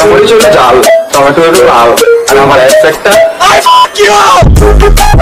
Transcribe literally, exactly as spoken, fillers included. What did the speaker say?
মরিচ হলো জাল, টমেটো হলো লাল, আর আমার এক একটা